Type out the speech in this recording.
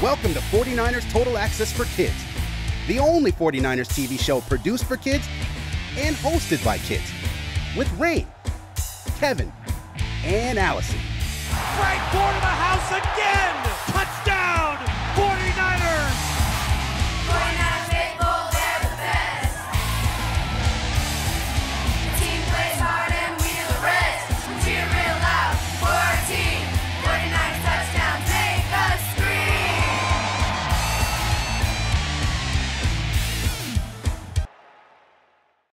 Welcome to 49ers Total Access for Kids, the only 49ers TV show produced for kids and hosted by kids, with Raine, Kevin, and Allison. Right for the house again! Touchdown, 49ers!